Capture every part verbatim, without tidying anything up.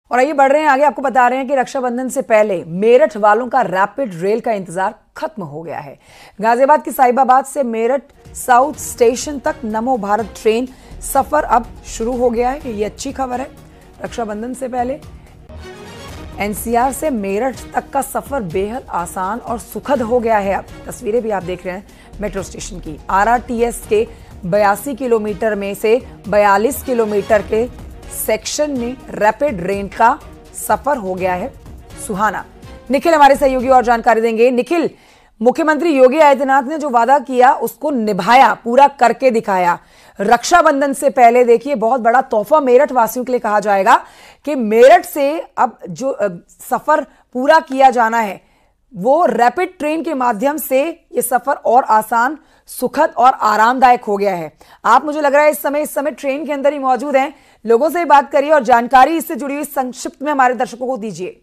और आइए बढ़ रहे हैं आगे, आपको बता रहे हैं कि रक्षाबंधन से पहले मेरठ वालों का रैपिड रेल का इंतजार खत्म हो गया है। गाजियाबाद की साहिबाबाद से मेरठ साउथ स्टेशन तक नमो भारत ट्रेन सफर अब शुरू हो गया है। ये अच्छी खबर है। रक्षाबंधन से पहले एनसीआर से मेरठ तक का सफर बेहद आसान और सुखद हो गया है। अब तस्वीरें भी आप देख रहे हैं मेट्रो स्टेशन की। आरआरटीएस के बयासी किलोमीटर में से बयालीस किलोमीटर के सेक्शन में रैपिड रेल का सफर हो गया है सुहाना। निखिल हमारे सहयोगी और जानकारी देंगे। निखिल, मुख्यमंत्री योगी आदित्यनाथ ने जो वादा किया उसको निभाया, पूरा करके दिखाया। रक्षाबंधन से पहले देखिए बहुत बड़ा तोहफा मेरठ वासियों के लिए कहा जाएगा कि मेरठ से अब जो सफर पूरा किया जाना है वो रैपिड ट्रेन के माध्यम से ये सफर और आसान, सुखद और आरामदायक हो गया है। आप, मुझे लग रहा है इस समय इस समय ट्रेन के अंदर ही मौजूद हैं, लोगों से बात करिए और जानकारी इससे जुड़ी हुई संक्षिप्त में हमारे दर्शकों को दीजिए।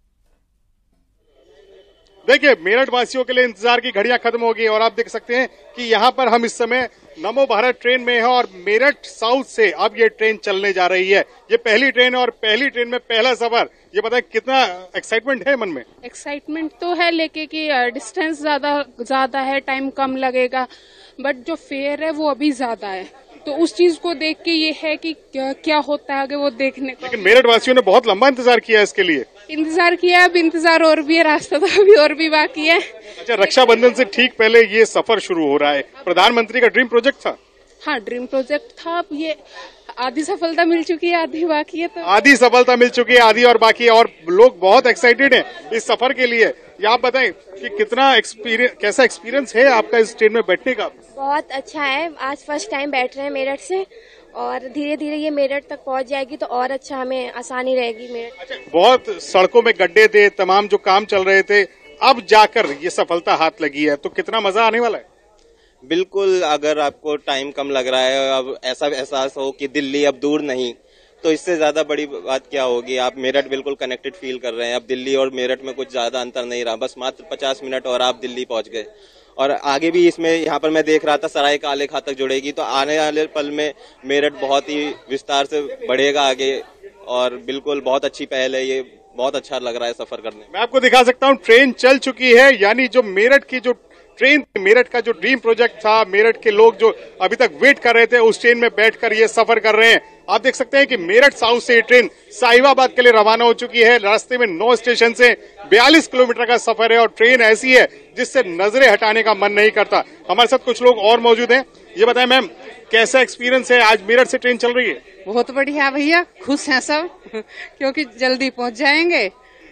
देखिए, मेरठ वासियों के लिए इंतजार की घड़ियां खत्म हो गई और आप देख सकते हैं कि यहाँ पर हम इस समय नमो भारत ट्रेन में है और मेरठ साउथ से अब ये ट्रेन चलने जा रही है। ये पहली ट्रेन है और पहली ट्रेन में पहला सफर। ये बताएं कितना एक्साइटमेंट है मन में? एक्साइटमेंट तो है, लेके कि डिस्टेंस ज्यादा ज्यादा है, टाइम कम लगेगा, बट जो फेयर है वो अभी ज्यादा है, तो उस चीज को देख के ये है कि क्या, क्या होता है आगे वो देखने को। लेकिन मेरठ वासियों ने बहुत लंबा इंतजार किया इसके लिए। इंतजार किया, अब इंतजार और भी है, रास्ता तो अभी और भी बाकी है। अच्छा, रक्षाबंधन से ठीक पहले ये सफर शुरू हो रहा है। प्रधानमंत्री का ड्रीम प्रोजेक्ट था। हाँ, ड्रीम प्रोजेक्ट था। अब ये आधी सफलता मिल चुकी है, आधी बाकी है। तो आधी सफलता मिल चुकी है, आधी और बाकी है और लोग बहुत एक्साइटेड हैं इस सफर के लिए। ये आप बताएं कि कितना एक्सपीरियंस, कैसा एक्सपीरियंस है आपका इस ट्रेन में बैठने का? बहुत अच्छा है। आज फर्स्ट टाइम बैठ रहे हैं मेरठ से और धीरे धीरे ये मेरठ तक पहुंच जाएगी तो और अच्छा, हमें आसानी रहेगी मेरठ। अच्छा, बहुत सड़कों में गड्ढे थे, तमाम जो काम चल रहे थे, अब जाकर ये सफलता हाथ लगी है, तो कितना मजा आने वाला है? बिल्कुल, अगर आपको टाइम कम लग रहा है, अब ऐसा एहसास हो कि दिल्ली अब दूर नहीं, तो इससे ज्यादा बड़ी बात क्या होगी। आप मेरठ बिल्कुल कनेक्टेड फील कर रहे हैं। अब दिल्ली और मेरठ में कुछ ज्यादा अंतर नहीं रहा, बस मात्र पचास मिनट और आप दिल्ली पहुंच गए। और आगे भी इसमें, यहाँ पर मैं देख रहा था सराय काले खां तक जुड़ेगी, तो आने वाले पल में मेरठ बहुत ही विस्तार से बढ़ेगा आगे और बिल्कुल बहुत अच्छी पहल है ये। बहुत अच्छा लग रहा है सफर करने में। मैं आपको दिखा सकता हूँ, ट्रेन चल चुकी है। यानी जो मेरठ की जो ट्रेन, मेरठ का जो ड्रीम प्रोजेक्ट था, मेरठ के लोग जो अभी तक वेट कर रहे थे, उस ट्रेन में बैठकर ये सफर कर रहे हैं। आप देख सकते हैं कि मेरठ साउथ से ये ट्रेन साहिबाबाद के लिए रवाना हो चुकी है। रास्ते में नौ स्टेशन से बयालीस किलोमीटर का सफर है और ट्रेन ऐसी है जिससे नजरें हटाने का मन नहीं करता। हमारे साथ कुछ लोग और मौजूद हैं। ये बताएं मैम, कैसा एक्सपीरियंस है? आज मेरठ से ट्रेन चल रही है। बहुत बढ़िया भैया, खुश हैं सब क्योंकि जल्दी पहुंच जाएंगे,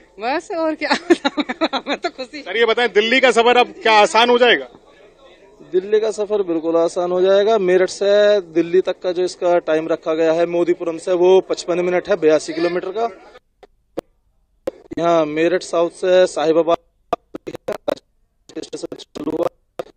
बस और क्या। मैं तो खुशी। सर ये बताएं, दिल्ली का सफर अब क्या आसान हो जाएगा? दिल्ली का सफर बिल्कुल आसान हो जाएगा। मेरठ से दिल्ली तक का जो इसका टाइम रखा गया है मोदीपुरम से, वो पचपन मिनट है, बयासी किलोमीटर का। यहाँ मेरठ साउथ से साहिबाबाद चालू हुआ।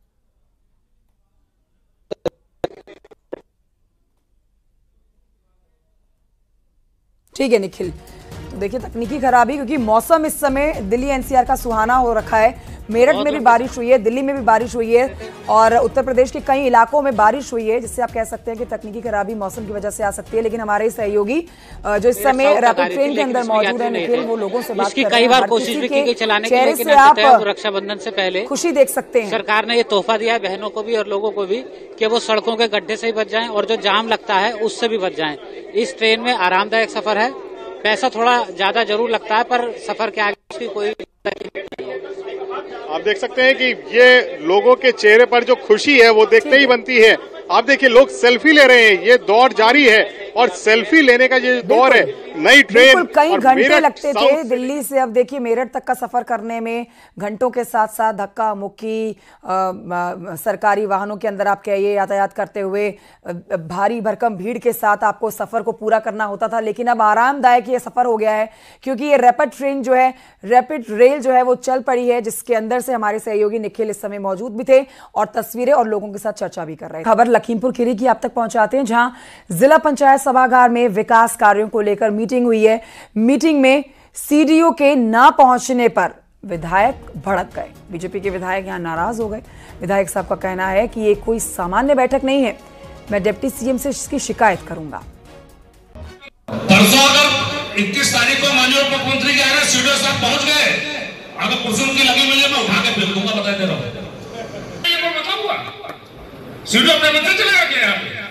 ठीक है निखिल, तो देखिए तकनीकी खराबी, क्योंकि मौसम इस समय दिल्ली एनसीआर का सुहाना हो रखा है। मेरठ में भी बारिश हुई है, दिल्ली में भी बारिश हुई है और उत्तर प्रदेश के कई इलाकों में बारिश हुई है, जिससे आप कह सकते हैं कि तकनीकी खराबी मौसम की वजह से आ सकती है। लेकिन हमारे सहयोगी जो इस समय रैपिड ट्रेन के अंदर मौजूद है निखिल, वो लोगों से बात कर रहे हैं। कई बार कोशिश भी की गई चलाने की, लेकिन आप रक्षाबंधन से पहले खुशी देख सकते हैं। सरकार ने ये तोहफा दिया है बहनों को भी और लोगों को भी कि वो सड़कों के गड्ढे से ही बच जाएं और जो जाम लगता है उससे भी बच जाएं। इस ट्रेन में आरामदायक सफर है। पैसा थोड़ा ज्यादा जरूर लगता है पर सफर के आगे उसकी कोई। आप देख सकते हैं कि ये लोगों के चेहरे पर जो खुशी है वो देखते ही बनती है। आप देखिए, लोग सेल्फी ले रहे हैं। ये दौर जारी है और सेल्फी लेने का ये दौर है। नई ट्रेन, कई घंटे लगते थे दिल्ली से, अब देखिए मेरठ तक का सफर करने में घंटों के साथ साथ धक्का मुक्की, सरकारी वाहनों के अंदर आप कहिए यातायात करते हुए भारी भरकम भीड़ के साथ आपको सफर को पूरा करना होता था। लेकिन अब आरामदायक ये सफर हो गया है, क्योंकि ये रैपिड ट्रेन जो है, रैपिड रेल जो है वो चल पड़ी है, जिसके अंदर से हमारे सहयोगी निखिल इस समय मौजूद भी थे और तस्वीरें और लोगों के साथ चर्चा भी कर रहे हैं। खबर लखीमपुर खीरी की आप तक पहुंचाते हैं, जहां जिला पंचायत सभागार में विकास कार्यों को लेकर मीटिंग हुई है। मीटिंग में सीडीओ के ना पहुंचने पर विधायक भड़क गए। बीजेपी के विधायक यहां नाराज हो गए। विधायक साहब का कहना है कि ये कोई सामान्य बैठक नहीं है, मैं डिप्टी सीएम से इसकी शिकायत करूंगा। परसों अगर इक्कीस तारीख को माननीय मुख्यमंत्री के आना सीडीओ साहब पहुंच गए, अगर कुर्सी उनकी लगी मिले मैं उठा के फेंक दूंगा, बता दे रहा हूं। ये कोई मतलब हुआ? सीडीओ अपने मंत्री चलेगा क्या यहाँ पे?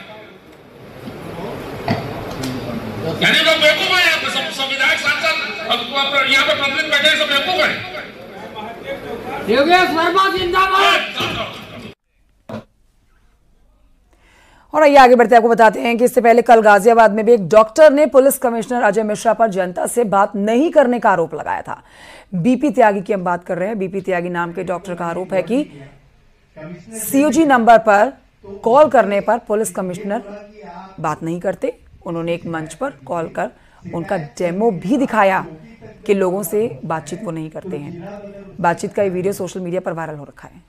यानी लोग बेवकूफ है यहाँ पे, सब सब विधायक सांसद यहाँ पे पब्लिक बैठे सब बेवकूफ है। योगेश वर्मा जिंदाबाद। और आइए आगे बढ़ते आपको बताते हैं कि इससे पहले कल गाजियाबाद में भी एक डॉक्टर ने पुलिस कमिश्नर अजय मिश्रा पर जनता से बात नहीं करने का आरोप लगाया था। बीपी त्यागी की हम बात कर रहे हैं। बीपी त्यागी नाम के डॉक्टर का आरोप है कि सीओजी नंबर पर कॉल करने पर पुलिस कमिश्नर बात नहीं करते। उन्होंने एक मंच पर कॉल कर उनका डेमो भी दिखाया कि लोगों से बातचीत वो नहीं करते हैं। बातचीत का ये वीडियो सोशल मीडिया पर वायरल हो रखा है।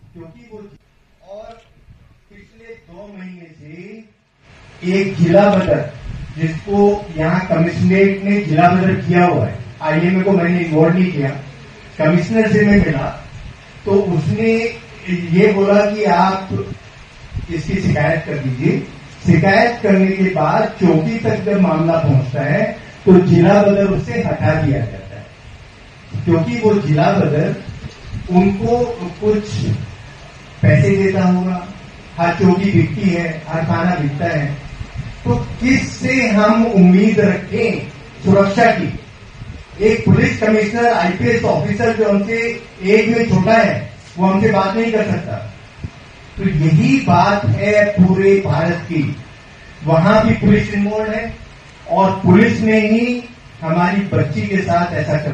एक जिला बदर जिसको यहाँ कमिश्नरेट ने जिला बदर किया हुआ है, आईएमए को मैंने इन्वॉल्व नहीं किया, कमिश्नर से मैं मिला तो उसने ये बोला कि आप इसकी शिकायत कर दीजिए। शिकायत करने के बाद चौकी तक जब मामला पहुंचता है तो जिला बदर उससे हटा दिया जाता है, क्योंकि वो जिला बदर उनको कुछ पैसे देता होगा। हर चौकी बिकती है, हर खाना बिकता है, तो किससे हम उम्मीद रखें सुरक्षा की? एक पुलिस कमिश्नर आईपीएस ऑफिसर जो हमसे एज में छोटा है वो हमसे बात नहीं कर सकता। तो यही बात है पूरे भारत की। वहां भी पुलिस इन्वॉल्व है और पुलिस ने ही हमारी बच्ची के साथ ऐसा कर।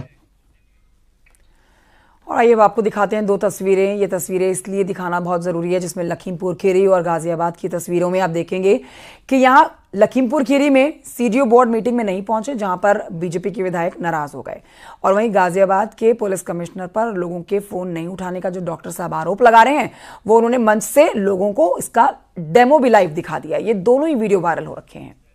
और आइए आपको दिखाते हैं दो तस्वीरें। ये तस्वीरें इसलिए दिखाना बहुत ज़रूरी है जिसमें लखीमपुर खीरी और गाजियाबाद की तस्वीरों में आप देखेंगे कि यहाँ लखीमपुर खीरी में सीडीओ बोर्ड मीटिंग में नहीं पहुंचे, जहां पर बीजेपी के विधायक नाराज हो गए, और वहीं गाजियाबाद के पुलिस कमिश्नर पर लोगों के फोन नहीं उठाने का जो डॉक्टर साहब आरोप लगा रहे हैं वो उन्होंने मंच से लोगों को इसका डेमो भी लाइव दिखा दिया। ये दोनों ही वीडियो वायरल हो रखे हैं।